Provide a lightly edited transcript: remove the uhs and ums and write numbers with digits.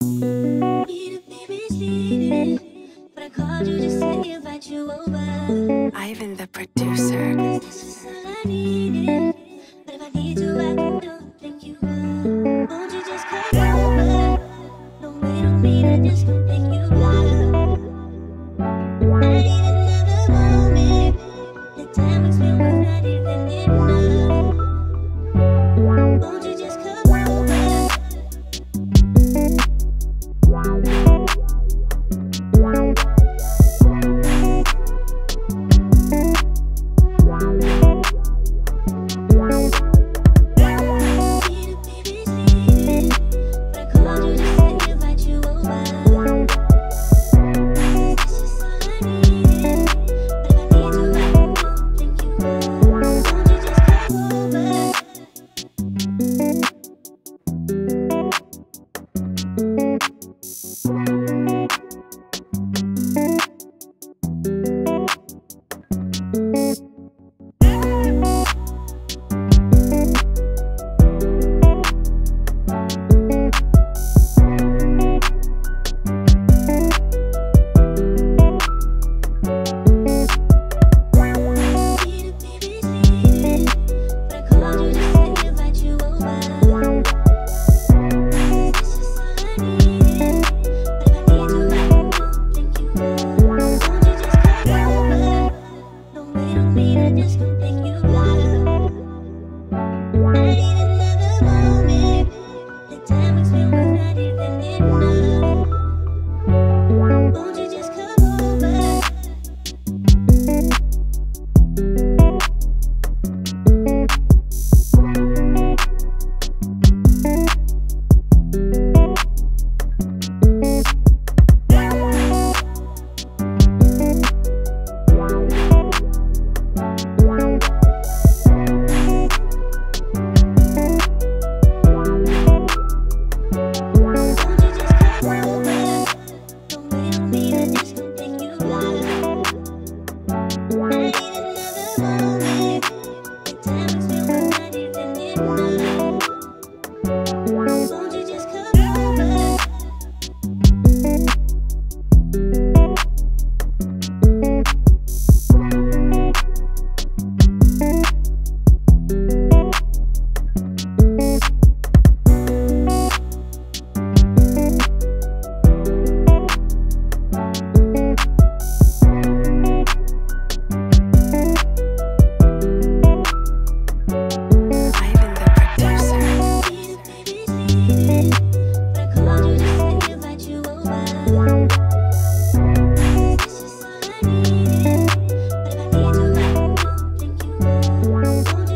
Ivan the producer. This is all I needed. But if I need to, I can do. Thank you. Won't you just come over? Don't wait on me to just come pick you up. I need another moment. The time we spent was not even enough. Won't you just come over? Won't